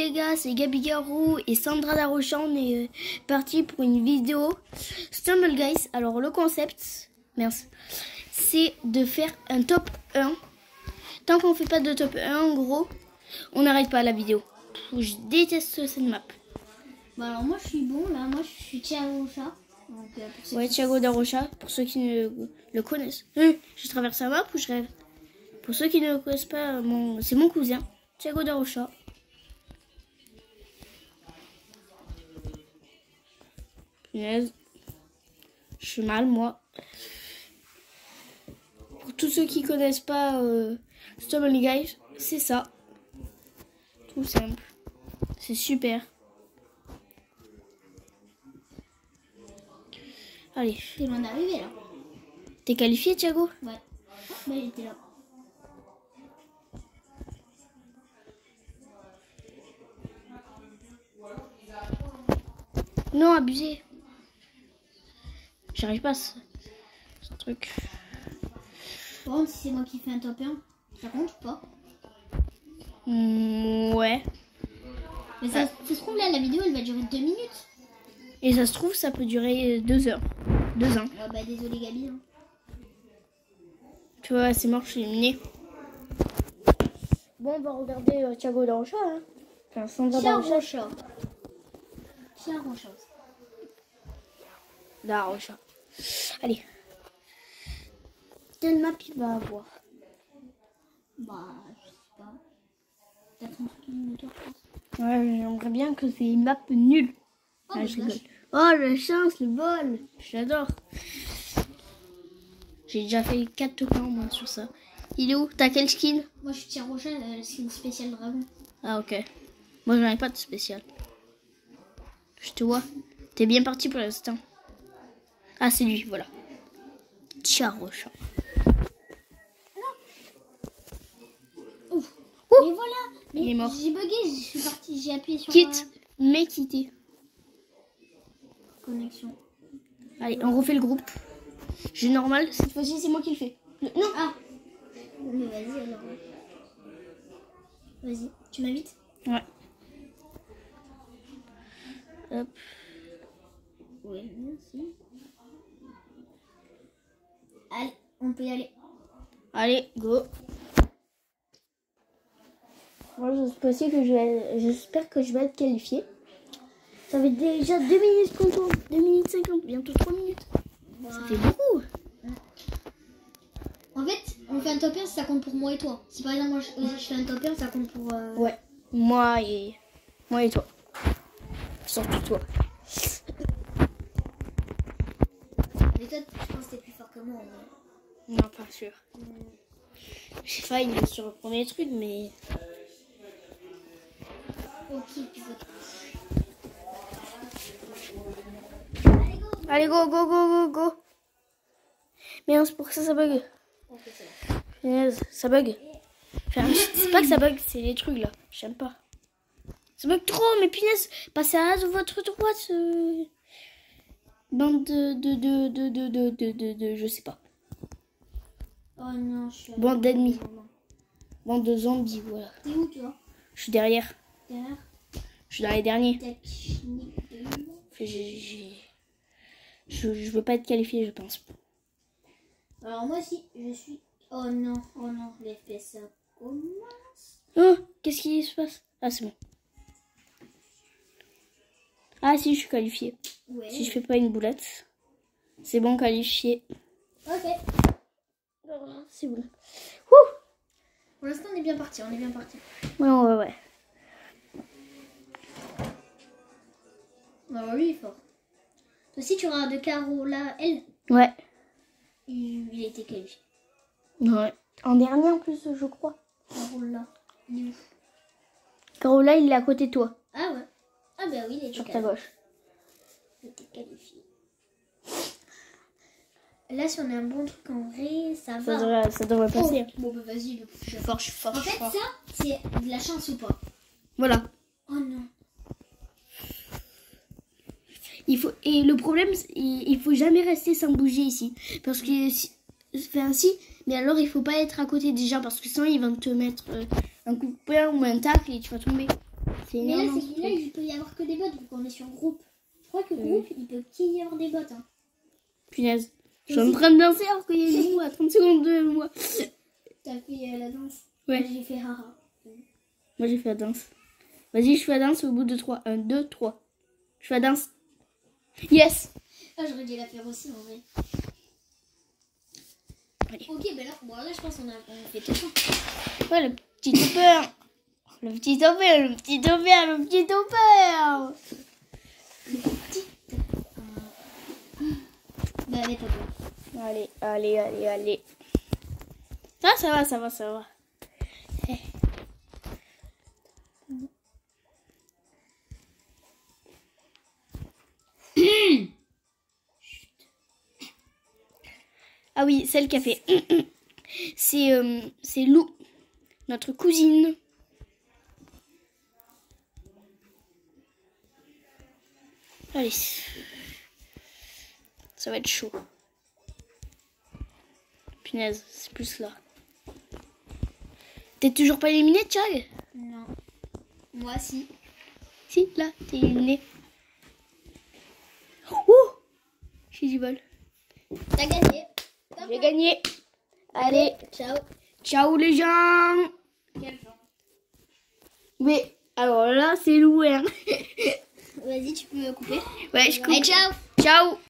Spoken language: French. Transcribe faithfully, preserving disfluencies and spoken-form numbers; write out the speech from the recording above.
les gars, c'est Gabi Garou et Sandra Darocha. On est euh, parti pour une vidéo Stumble Guys. Alors le concept, merci, c'est de faire un top un. Tant qu'on fait pas de top un, en gros, on n'arrête pas la vidéo. Je déteste cette map. Bon alors moi je suis bon là, moi je suis Thiago Darocha. Euh, ouais, Thiago Darocha, pour ceux qui ne le connaissent. Euh, je traverse la map ou je rêve? Pour ceux qui ne le connaissent pas, mon... c'est mon cousin, Thiago Darocha. Punaise. Je suis mal, moi. Pour tous ceux qui connaissent pas euh, Stumble Guys, c'est ça. Tout simple. C'est super. Allez. T'es loin d'arriver là. T'es qualifié, Thiago? Ouais. Bah il était là. Non, abusé. J'arrive pas à ce, ce truc. Par contre, si c'est moi qui fais un top un, ça compte ou pas? Mmh, ouais. Mais ça, ça se trouve là, la vidéo elle va durer deux minutes. Et ça se trouve, ça peut durer deux heures. Deux ans. Ouais, bah désolé Gabi. Hein. Tu vois, c'est mort, je suis éliminée. Bon, on va regarder euh, Thiago Darocha. Hein. Enfin, Sandra Darocha. Darocha. Darocha. Allez. Quelle map il va avoir? Bah, je sais pas. Peut-être un truc éliminatoire, je pense. Ouais, j'aimerais bien que c'est une map nulle. Oh, ah, bah, je rigole. Oh, la chance, le bol. J'adore. J'ai déjà fait quatre plans moi sur ça. Il est où? T'as quel skin? Moi je suis Thiago Darocha, le skin spécial dragon. Ah ok. Moi j'en ai pas de spécial. Je te vois. T'es bien parti pour l'instant. Ah c'est lui, voilà. Thiago Darocha. Ouf. Ouh. Et voilà. Mais il est mort. J'ai bugué, je suis parti, j'ai appuyé sur Quitte, la... mais quitter. Connexion. Allez, on refait le groupe. Jeu normal, cette fois-ci c'est moi qui le fais. Le... Non. Ah. Mais vas-y alors. Vas-y, tu m'invites? Ouais. Hop. Oui, merci. Allez, on peut y aller. Allez, go. Moi, j'espère que je vais, j'espère que je vais être qualifiée. Ça fait déjà deux minutes qu'on tourne. deux minutes cinquante, bientôt trois minutes. Wow. Ça fait beaucoup. En fait, on fait un top un, ça compte pour moi et toi. Si par exemple, moi je, je fais un top un, ça compte pour... Euh... Ouais, moi et, moi et toi. Surtout toi. Mais toi, je pense que t'es plus fort que moi. Mais... Non, pas sûr. Mm. J'ai failli sur le premier truc, mais... Ok, pivote. Allez, go, go, go, go, go. Mais c'est pour ça ça bug. Okay, ça, yes, ça bug. Enfin, c'est pas que ça bug, c'est les trucs là. J'aime pas. Ça bug trop, mais punaise. Passez à votre droite. Euh... Bande de de, de, de, de, de, de, de, de, je sais pas. Oh non, je suis... Bande d'ennemis. Bande de zombies, voilà. T'es où, tu vois? Je suis derrière. Derrière? Je suis dans les derniers. J'ai... J'ai... Je, je veux pas être qualifié, je pense. Alors moi aussi, je suis... Oh non, oh non, les F P S ça commence. Oh, qu'est-ce qui se passe? Ah, c'est bon. Ah si, je suis qualifié. Ouais. Si je fais pas une boulette, c'est bon, qualifié. Ok. Oh, c'est bon. Ouh. Pour l'instant, on est bien parti, on est bien parti. Ouais, ouais, ouais. Bah lui, il est fort. Toi aussi, tu auras de Carola L. Ouais. Il, il a été qualifié. Ouais. En dernier en plus, je crois. Carola. Il est où? Carola, il est à côté de toi. Ah ouais. Ah bah oui, il est sur ta gauche. Il était qualifié. Là, si on a un bon truc en vrai, ça va. Ça devrait, ça devrait passer. Oh. Bon bah vas-y, je suis fort, je suis fort. En fait, ça, c'est de la chance ou pas? Voilà. Oh non. Il faut, et le problème, il, il faut jamais rester sans bouger ici. Parce que, si, fait ainsi, mais alors il faut pas être à côté des gens parce que sinon ils vont te mettre euh, un coup de poing ou un tacle et tu vas tomber. C'est Mais là, énorme. c'est que là, il peut y avoir que des bots vu qu'on est sur groupe. Je crois que groupe, il peut qu'il y avoir des bots. Hein. Punaise. Je suis en train de danser alors qu'il y a une moue à trente secondes de moi. T'as fait euh, la danse. Ouais. Moi, j'ai fait haha. Moi j'ai fait la danse. Vas-y, je fais la danse au bout de trois. un, deux, trois. Je fais la danse. Yes. Ah, j'aurais dû la faire aussi en vrai. Allez. Ok, ben là, bon, là, je pense qu'on a, on fait tout ça. Ouais, le petit topper. Le petit topper, le petit topper, le petit topper. Bah, allez, papa. Allez, allez, allez, allez. Ah, ça va, ça va, ça va. Ah oui, celle qui a fait. C'est euh, c'est Lou, notre cousine. Allez. Ça va être chaud. Punaise, c'est plus là. T'es toujours pas éliminé, Chag? Non. Moi, si. Si, là, t'es éliminé. Ouh! J'ai du bol. T'as gagné. J'ai gagné. Allez, Ciao. ciao les gens. Quel genre? Mais alors là, c'est loué. Hein. Vas-y, tu peux couper. Ouais, je coupe. Allez, ciao. Ciao.